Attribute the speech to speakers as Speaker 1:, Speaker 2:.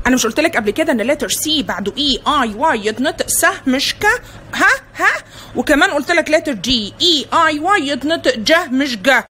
Speaker 1: انا مش قلت لك قبل كده ان لتر سي بعده اي اي واي يتنطق س مش ك؟ ها وكمان قلت لك لتر جي اي اي واي يتنطق ج مش ج.